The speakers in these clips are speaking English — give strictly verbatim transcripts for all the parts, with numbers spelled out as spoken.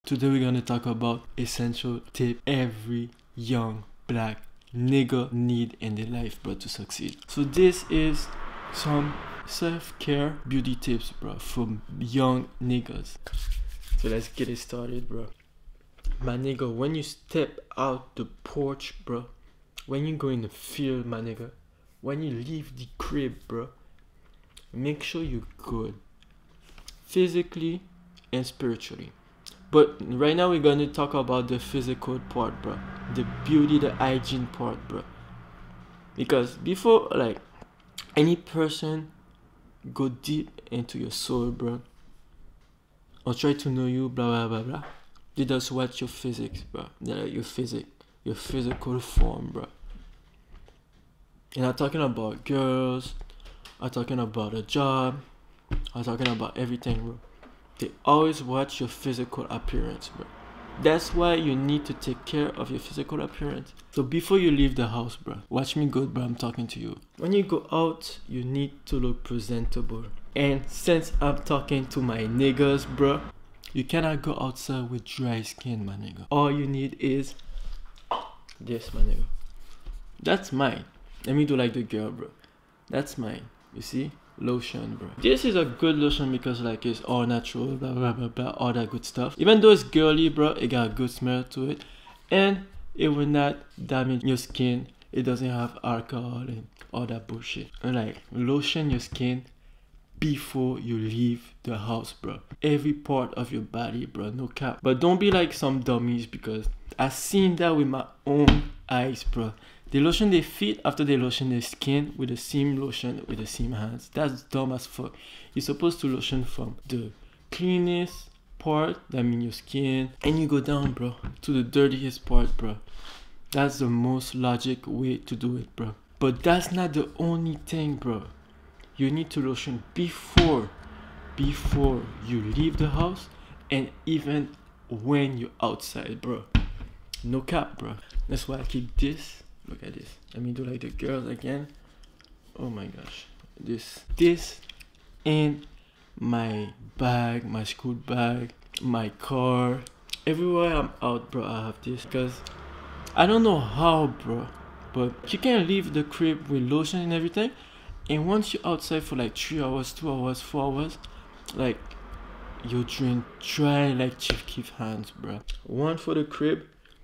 Today we're gonna talk about essential tip every young black nigga need in their life, bro, to succeed. So this is some self-care beauty tips, bro, from young niggas. So let's get it started, bro. My nigga, when you step out the porch, bro, when you go in the field, my nigga, when you leave the crib, bro, make sure you're good physically and spiritually. But right now we're going to talk about the physical part, bro, the beauty, the hygiene part, bro. Because before, like, any person go deep into your soul, bro, or try to know you, blah blah blah blah, they just watch your physics, bro. They're like your physic, your physical form, bro. And I'm talking about girls, I'm talking about a job, I'm talking about everything, bro. They always watch your physical appearance, bro. That's why you need to take care of your physical appearance. So before you leave the house, bro, watch me good, bro, I'm talking to you. When you go out, you need to look presentable. And since I'm talking to my niggas, bro, you cannot go outside with dry skin, my nigga. All you need is this, my nigga. That's mine. Let me do like the girl, bro. That's mine. You see? Lotion, bro. This is a good lotion because like it's all natural, blah blah blah blah, all that good stuff. Even though it's girly, bro, it got a good smell to it, and it will not damage your skin. It doesn't have alcohol and all that bullshit. And like, lotion your skin before you leave the house, bro. Every part of your body, bro, no cap. But don't be like some dummies, because I seen that with my own eyes, bro. They lotion their feet after they lotion their skin with the same lotion with the same hands. That's dumb as fuck. You're supposed to lotion from the cleanest part, that means your skin, and you go down, bro, to the dirtiest part, bro. That's the most logic way to do it, bro. But that's not the only thing, bro. You need to lotion before, before you leave the house, and even when you're outside, bro. No cap, bro. That's why I keep this. Look at this. Let me do like the girls again. Oh my gosh. This. This in my bag, my school bag, my car. Everywhere I'm out, bro, I have this. Because I don't know how, bro, but you can leave the crib with lotion and everything. And once you're outside for like three hours, two hours, four hours, like, you drink dry like Chief Keef hands, bro. One for the crib,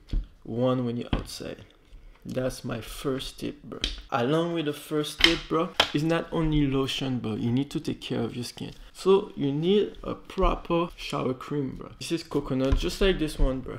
one when you're outside. That's my first tip, bro. Along with the first tip, bro, it's not only lotion, bro. You need to take care of your skin. So you need a proper shower cream, bro. This is coconut, just like this one, bro.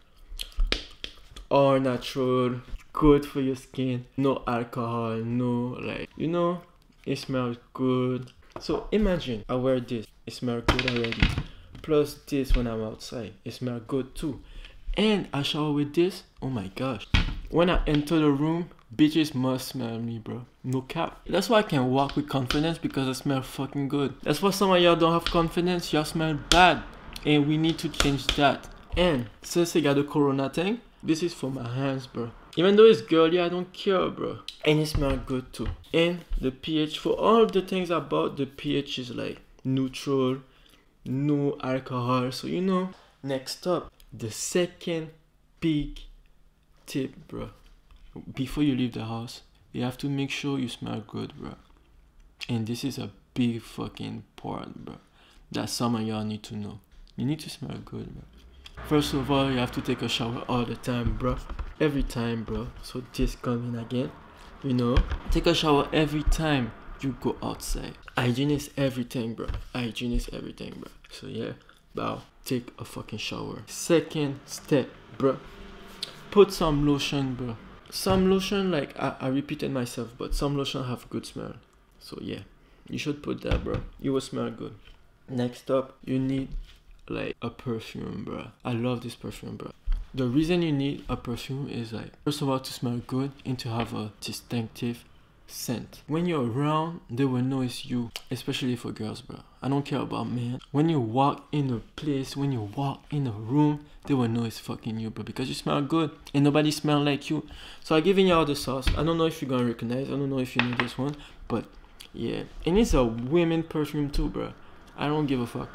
All natural, good for your skin. No alcohol, no like, you know, it smells good. So imagine I wear this, it smells good already. Plus this when I'm outside, it smells good too. And I shower with this, oh my gosh. When I enter the room, bitches must smell me, bro. No cap. That's why I can walk with confidence, because I smell fucking good. That's why some of y'all don't have confidence. Y'all smell bad. And we need to change that. And since I got the corona thing, this is for my hands, bro. Even though it's girly, I don't care, bro. And it smells good too. And the pH, for all the things about the pH is like neutral, no alcohol. So you know. Next up, the second big tip, bro. Before you leave the house, you have to make sure you smell good, bro. And this is a big fucking part, bro, that some of y'all need to know. You need to smell good, bro. First of all, you have to take a shower all the time, bro. Every time, bro. So this coming again, you know, take a shower every time you go outside. Hygiene is everything, bro. Hygiene is everything, bro. So yeah, bow, take a fucking shower. Second step, bro. Put some lotion, bro. Some lotion, like, I, I repeated myself, but some lotion have good smell. So yeah, you should put that, bro. You will smell good. Next up, you need like a perfume, bro. I love this perfume, bro. The reason you need a perfume is like, first of all, to smell good and to have a distinctive scent. When you're around, they will know it's you, especially for girls, bro. I don't care about men. When you walk in a place, when you walk in a room, they will know it's fucking you, bro, because you smell good and nobody smell like you. So I'm giving you all the sauce. I don't know if you're gonna recognize, I don't know if you know this one, but yeah. And it's a women perfume too, bro. I don't give a fuck.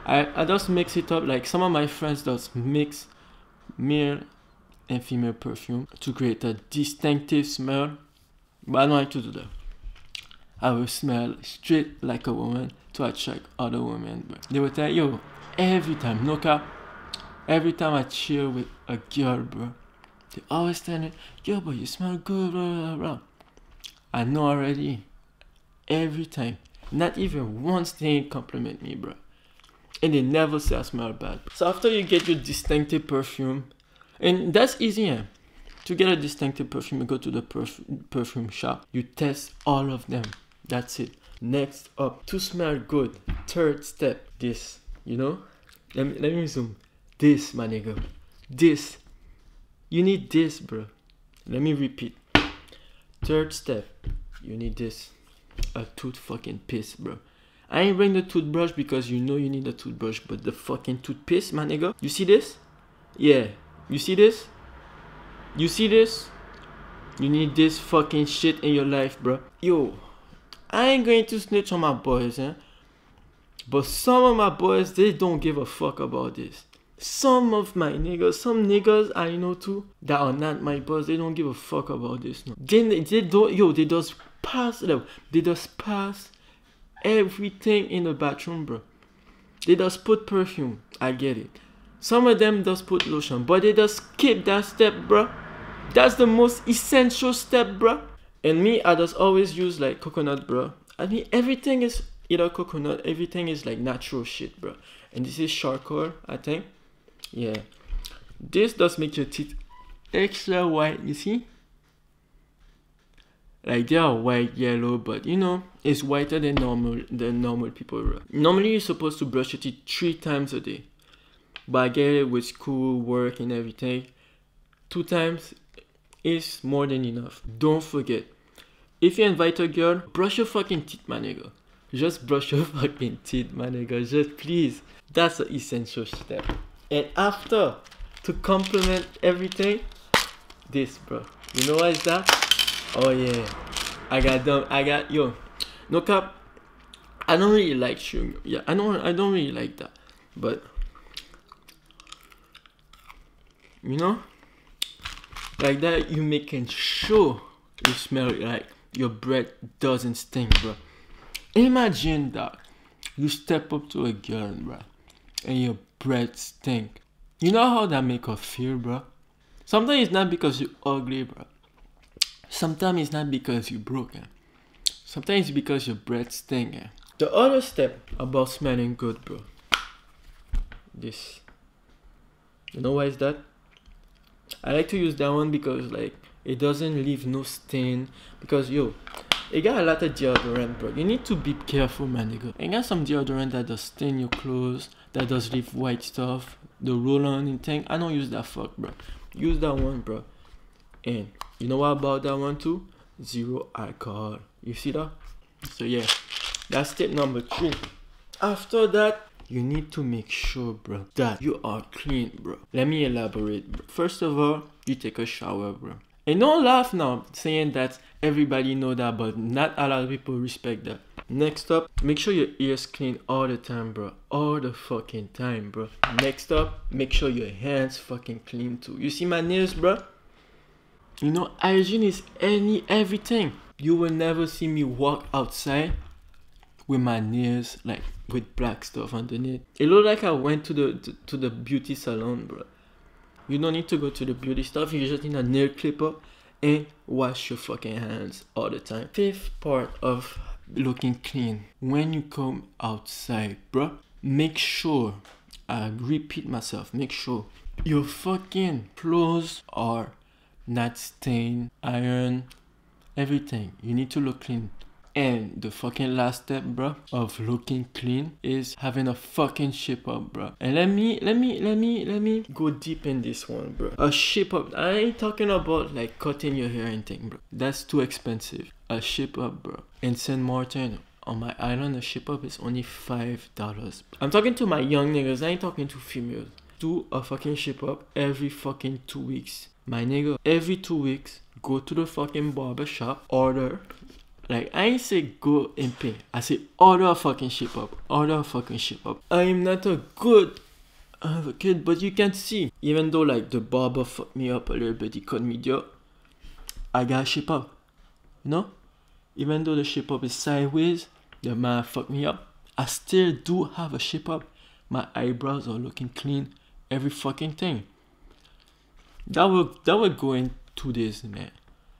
I, I just mix it up. Like some of my friends just mix male and female perfume to create a distinctive smell. But I don't like to do that. I will smell straight like a woman to attract other women. But they will tell you, yo, every time, no cap, every time I chill with a girl, bro, they always tell me, yo, but you smell good, blah, blah, blah. I know already. Every time. Not even once they compliment me, bro. And they never say I smell bad. So after you get your distinctive perfume, and that's easy, yeah. To get a distinctive perfume, you go to the perf perfume shop. You test all of them. That's it. Next up, to smell good. Third step, this. You know? Let me, let me zoom. This, my nigga. This. You need this, bro. Let me repeat. Third step, you need this. A tooth fucking piss, bro. I ain't bring the toothbrush because you know you need a toothbrush, but the fucking toothpaste, my nigga. You see this? Yeah. You see this? You see this? You need this fucking shit in your life, bro. Yo, I ain't going to snitch on my boys, eh? But some of my boys, they don't give a fuck about this. Some of my niggas, some niggas I know too, that are not my boys, they don't give a fuck about this. No. They, they don't, yo, they just pass them. They just pass everything in the bathroom, bro. They just put perfume. I get it. Some of them just put lotion, but they just skip that step, bro. That's the most essential step, bro. And me, I just always use like coconut, bro. I mean, everything is either coconut, everything is like natural shit, bro. And this is charcoal, I think. Yeah. This does make your teeth extra white, you see? Like they are white, yellow, but you know, it's whiter than normal than normal people, bro. Normally you're supposed to brush your teeth three times a day. But I get it with school, work and everything. Two times is more than enough. Don't forget. If you invite a girl, brush your fucking teeth, my nigga. Just brush your fucking teeth, my nigga. Just please. That's an essential step. And after, to complement everything, this, bro. You know what is that? Oh yeah. I got them. I got, yo. No cap. I don't really like sugar. Yeah, I don't, I don't really like that. But, you know, like that, you making sure you smell like your breath doesn't stink, bro. Imagine that you step up to a girl, bro, and your breath stink. You know how that make her feel, bro? Sometimes it's not because you're ugly, bro. Sometimes it's not because you're broken. Sometimes it's because your breath stink. Eh? The other step about smelling good, bro. This. You know why is that? I like to use that one because like it doesn't leave no stain. Because yo, it got a lot of deodorant, bro. You need to be careful, man, nigga. And got some deodorant that does stain your clothes, that does leave white stuff, the roll-on and thing. I don't use that fuck, bro. Use that one, bro. And you know what about that one too? Zero alcohol. You see that? So yeah, that's step number three. After that, you need to make sure, bro, that you are clean, bro. Let me elaborate, bro. First of all, you take a shower, bro. And don't laugh now saying that everybody know that, but not a lot of people respect that. Next up, make sure your ears clean all the time, bro. All the fucking time, bro. Next up, make sure your hands fucking clean too. You see my nails, bro? You know, hygiene is any everything. You will never see me walk outside with my nails like with black stuff underneath. It looked like I went to the to, to the beauty salon, bro. You don't need to go to the beauty stuff. You just need a nail clipper and wash your fucking hands all the time. Fifth part of looking clean. When you come outside, bro, make sure, I repeat myself, make sure your fucking clothes are not stained, iron, everything. You need to look clean. And the fucking last step, bro, of looking clean is having a fucking shape up, bro. And let me, let me, let me, let me go deep in this one, bro. A shape up. I ain't talking about like cutting your hair and thing, bro. That's too expensive. A shape up, bro. In Saint Martin, on my island, a shape up is only five dollars. I'm talking to my young niggas. I ain't talking to females. Do a fucking shape up every fucking two weeks. My nigga, every two weeks, go to the fucking barber shop, order Like, I ain't say go and pay. I say order fucking ship up. Order fucking ship up. I am not a good advocate, but you can see, even though like the barber fucked me up a little bit, he cut me deal, I got ship up. You know? Even though the ship up is sideways, the man fucked me up, I still do have a ship up. My eyebrows are looking clean. Every fucking thing. That will that will go in two days, man.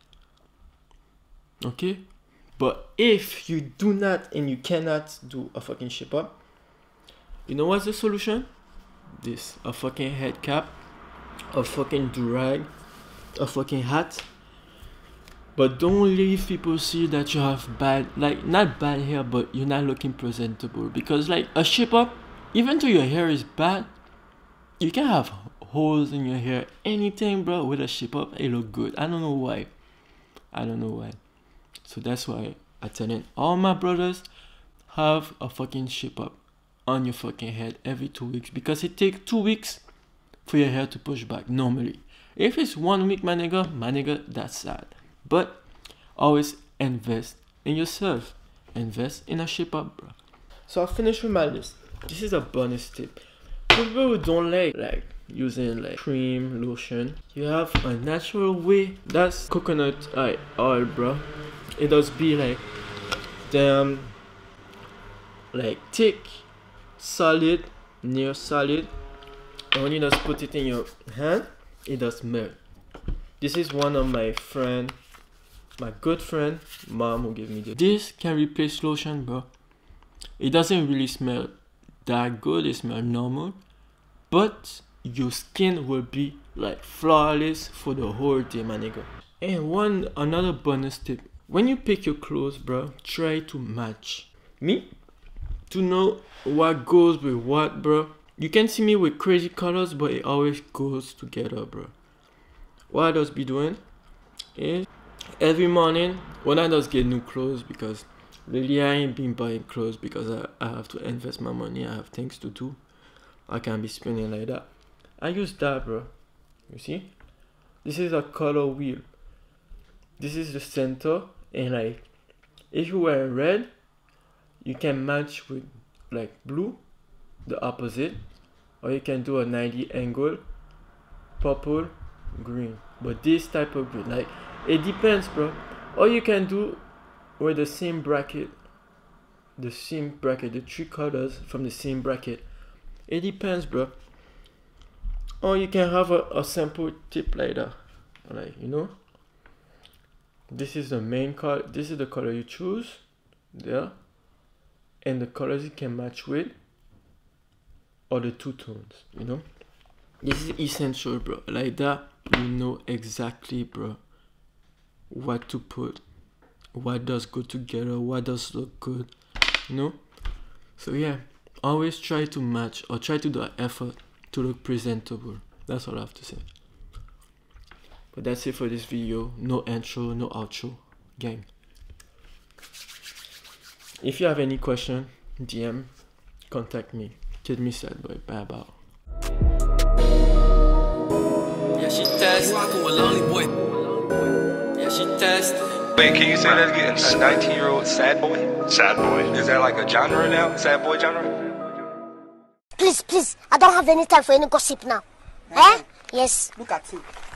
Okay? But if you do not and you cannot do a fucking ship up, you know what's the solution? This. A fucking head cap, a fucking durag, a fucking hat. But don't leave people see that you have bad, like, not bad hair, but you're not looking presentable. Because like a ship up, even though your hair is bad, you can have holes in your hair, anything, bro. With a ship up, it look good. I don't know why. I don't know why. So that's why I tell it, all my brothers, have a fucking ship up on your fucking head every two weeks. Because it takes two weeks for your hair to push back normally. If it's one week, my nigga, my nigga, that's sad. But always invest in yourself. Invest in a ship up, bro. So I finished with my list. This is a bonus tip. For people who don't like like using like cream, lotion, you have a natural way. That's coconut oil, bro. It does be like damn like thick, solid, near solid. And when you just put it in your hand, it does melt. This is one of my friend, my good friend, mom, who gave me this. This can replace lotion, bro. It doesn't really smell that good. It smells normal, but your skin will be like flawless for the whole day, my nigga. And one another bonus tip: when you pick your clothes, bro, try to match. Me, to know what goes with what, bro. You can see me with crazy colors, but it always goes together, bro. What I just be doing is every morning when I just get new clothes, because really I ain't been buying clothes because I, I have to invest my money. I have things to do. I can't be spending like that. I use that, bro. You see? This is a color wheel. This is the center, and like if you wear red, you can match with like blue, the opposite, or you can do a ninety angle, purple, green. But this type of green, like it depends, bro. Or you can do with the same bracket, the same bracket, the three colors from the same bracket. It depends, bro. Or you can have a, a simple tip like that, like, you know, this is the main color, this is the color you choose there, and the colors you can match with, or the two tones, you know. This is essential, bro. Like that, you know exactly, bro, what to put, what does go together, what does look good, you know. So yeah, always try to match, or try to do an effort to look presentable. That's all I have to say. But that's it for this video. No intro, no outro, gang. If you have any question, D M, contact me. Kid me sad boy. Bye bye. Yeah, she test. Rockin' with Lonely Boy. Yeah, she test. Wait, can you say that again? A nineteen year old sad boy? Sad boy. Is that like a genre now? Sad boy genre? Please, please, I don't have any time for any gossip now. Eh? Yes. Look at him.